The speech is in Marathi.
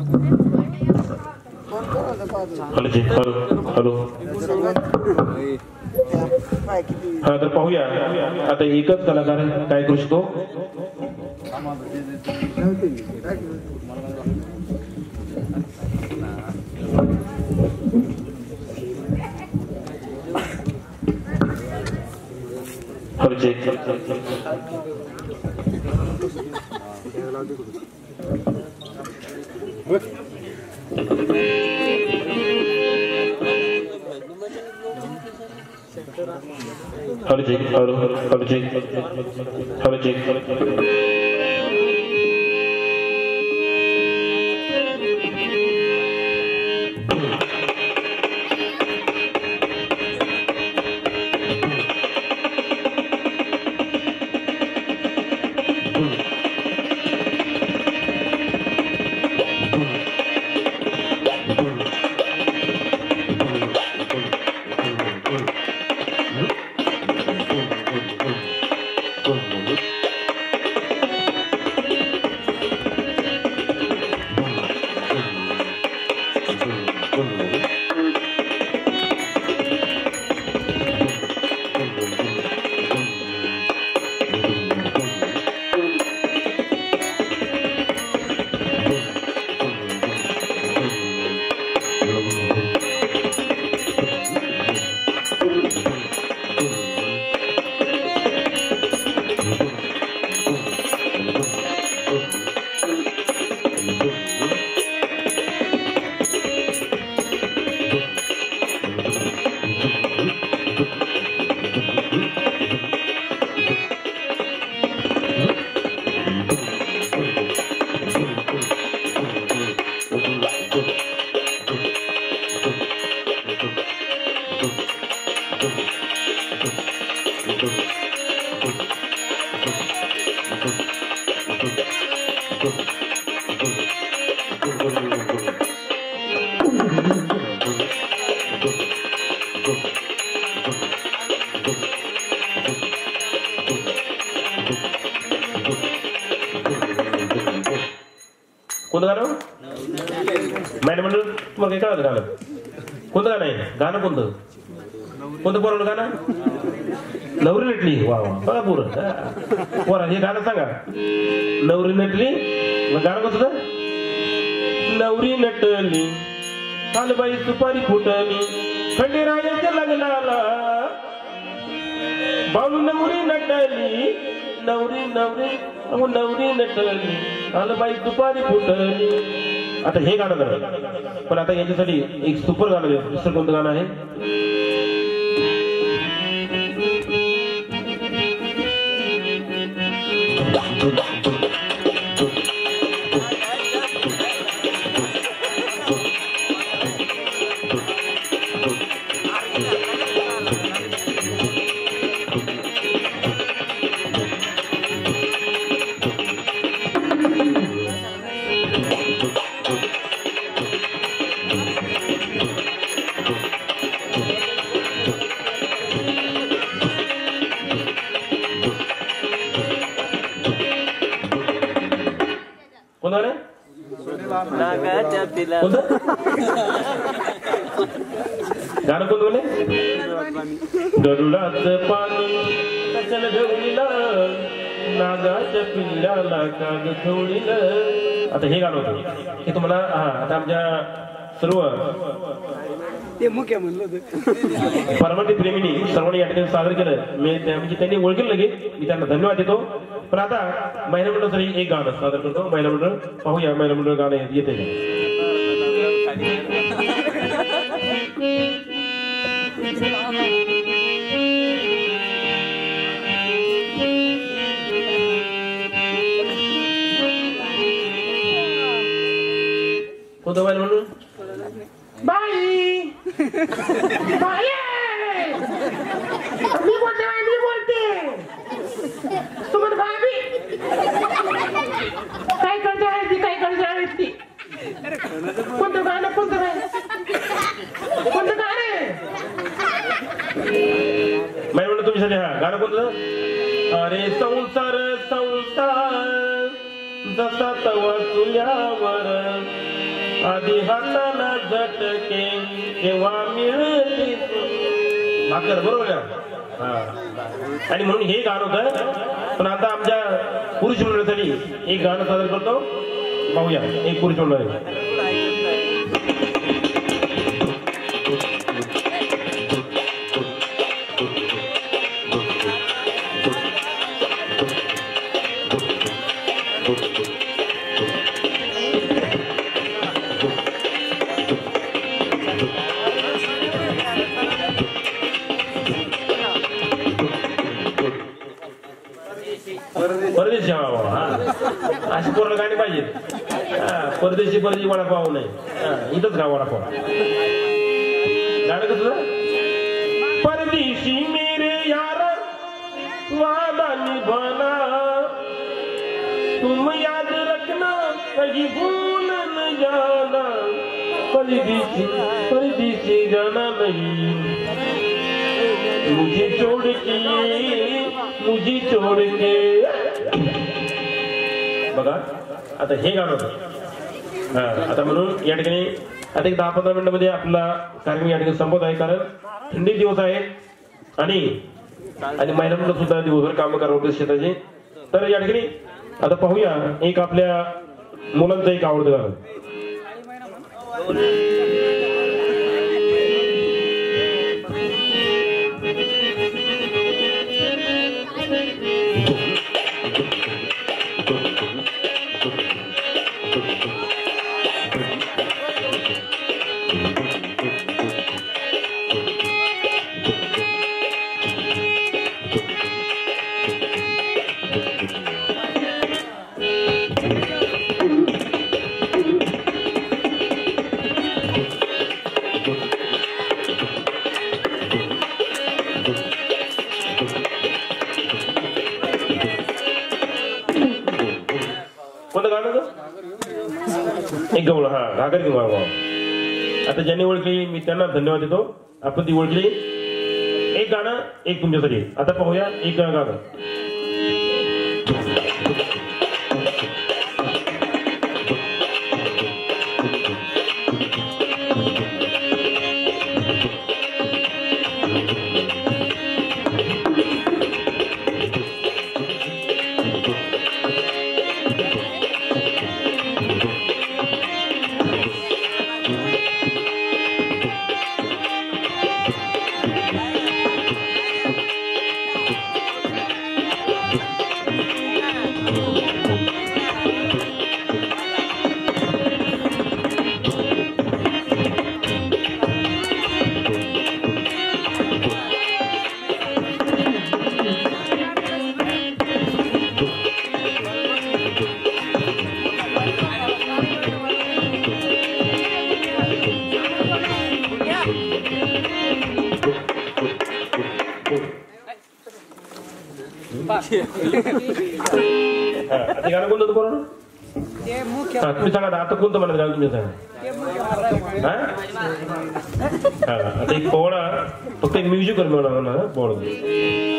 हॅलो हा तर पाहूया आता एकच कलाकार काय करू शकतो. कोणतं गाणं मॅडम म्हणलं तुम्हाला काही कळलं गाणं कोणतं गाणं आहे गाणं कोणतं पोरानं गाणं नवरी नटली वा वा बघा पोरा हे गाणं सांगा नवरी नटली मग गाणं कोणतं नवरी नटली कालबाई सुपारी फुटली खंडेरायाच्या लग्नाला बाळू नवरी नटली नवरी नटली कालबाई सुपारी फुटली. आता हे गाणं करा पण आता याच्यासाठी एक सुपर गाणं आहे. दुसरं कोणतं गाणं आहे गाणं कोण बोले गरुडाचं पाणी कशाला ढवळीलं नागाच्या पिल्ल्याला काग ठेवलीलं. आता हे गाणं होतं हे तुम्हाला आता आमच्या सर्व परमंडी प्रेमींनी सर्वांनी या ठिकाणी सादर केलं. म्हणजे त्यांनी ओळखलं लगे मी त्यांना धन्यवाद देतो. पण आता महिला मंडळासाठी एक गाणं सादर करतो. महिला मंडळ पाहूया महिला मंडळ गाणं येते कोणतं महिला मंडळ बाई मी बोलते तुम्हाला भाभी काय करते आहे ती काय करते आहे ती कोणतं गाणं कोणतं गाणं माहिती म्हणलं तुमच्यासाठी हा गाणं कोणतं अरे संसार जसा तवा चुल्यावर आधी हाताला झटके तेव्हा मिळते भाकर, बरोबर आहे. आणि म्हणून हे गाणं होतं. पण आता आमच्या पुरुष मंडळासाठी एक गाणं सादर करतो, पाहूया. एक पुरुष मंडळ परदेशी. अशी पोरं गाणी पाहिजे. परदेशी परदेशी वडापाव नाही, इथंच का वडापाव. गाणं कसं, परदेशी मेरे यार वादा निभाना, तुम याद रखना कहीं भूल न जाना, परदेशी परदेशी जाना नहीं, मुझे छोड़ के. बघा आता हे गाणं होतं. आता म्हणून या ठिकाणी आता एक 10-15 मिनिटांमध्ये आपला कार्यक्रम या ठिकाणी संपत आहे. कारण थंडी दिवस आहेत आणि महिलांना सुद्धा दिवसभर काम करावं होते शेताचे. तर या ठिकाणी आता पाहूया एक आपल्या मुलांचं एक आवडतं गाणं. कोणतं गाणं, एक गवळ. घागर किंवा आता ज्यांनी ओळखली मी त्यांना धन्यवाद देतो. आपण ती ओळखली. एक गाणं एक तुमच्यासाठी. आता पाहूया एक गाणं. आता गाणं कोणतं बरोबर तुम्ही सांगा आता कोणतं म्हणत गाणं तुम्ही सांगा. आता एक पोळा फक्त एक म्युझिक करून पोळा